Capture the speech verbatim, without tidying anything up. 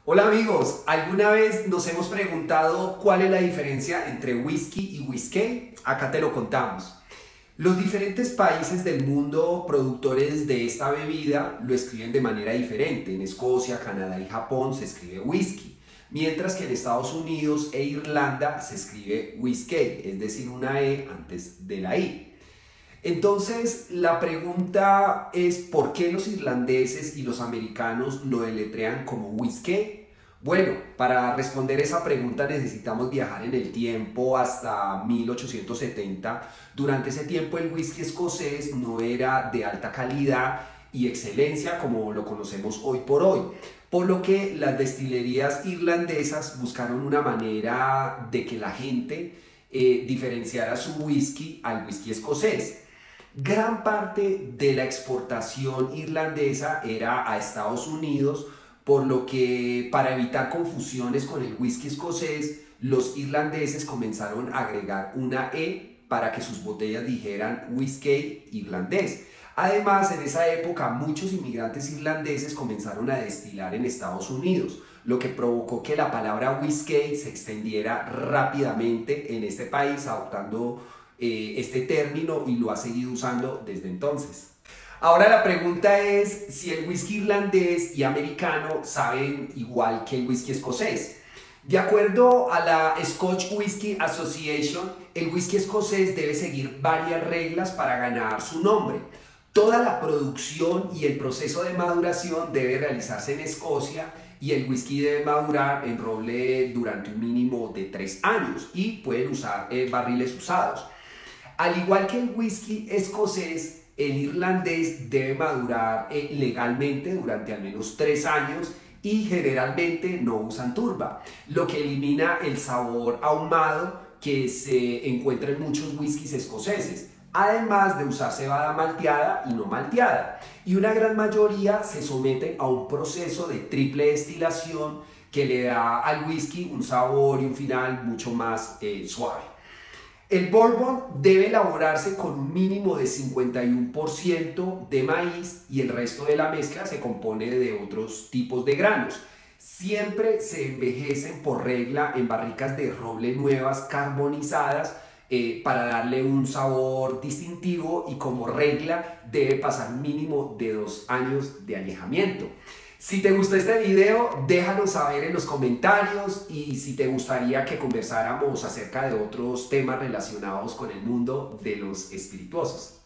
Hola amigos, ¿alguna vez nos hemos preguntado cuál es la diferencia entre whisky y whisky? Acá te lo contamos. Los diferentes países del mundo productores de esta bebida lo escriben de manera diferente. En Escocia, Canadá y Japón se escribe whisky, mientras que en Estados Unidos e Irlanda se escribe whisky, es decir, una E antes de la I. Entonces, la pregunta es ¿por qué los irlandeses y los americanos lo deletrean como whisky? Bueno, para responder esa pregunta necesitamos viajar en el tiempo hasta mil ochocientos setenta. Durante ese tiempo el whisky escocés no era de alta calidad y excelencia como lo conocemos hoy por hoy, por lo que las destilerías irlandesas buscaron una manera de que la gente eh, diferenciara su whisky al whisky escocés. Gran parte de la exportación irlandesa era a Estados Unidos, por lo que para evitar confusiones con el whisky escocés, los irlandeses comenzaron a agregar una E para que sus botellas dijeran whisky irlandés. Además, en esa época muchos inmigrantes irlandeses comenzaron a destilar en Estados Unidos, lo que provocó que la palabra whisky se extendiera rápidamente en este país, adoptando eh, este término, y lo ha seguido usando desde entonces. Ahora la pregunta es si el whisky irlandés y americano saben igual que el whisky escocés. De acuerdo a la Scotch Whisky Association, el whisky escocés debe seguir varias reglas para ganar su nombre. Toda la producción y el proceso de maduración debe realizarse en Escocia y el whisky debe madurar en roble durante un mínimo de tres años y pueden usar eh, barriles usados. Al igual que el whisky escocés, el irlandés debe madurar eh, legalmente durante al menos tres años y generalmente no usan turba, lo que elimina el sabor ahumado que se encuentra en muchos whiskies escoceses, además de usar cebada malteada y no malteada. Y una gran mayoría se someten a un proceso de triple destilación que le da al whisky un sabor y un final mucho más eh, suave. El bourbon debe elaborarse con un mínimo de cincuenta y uno por ciento de maíz y el resto de la mezcla se compone de otros tipos de granos. Siempre se envejecen por regla en barricas de roble nuevas carbonizadas eh, para darle un sabor distintivo, y como regla debe pasar un mínimo de dos años de añejamiento. Si te gustó este video, déjalo saber en los comentarios, y si te gustaría que conversáramos acerca de otros temas relacionados con el mundo de los espirituosos.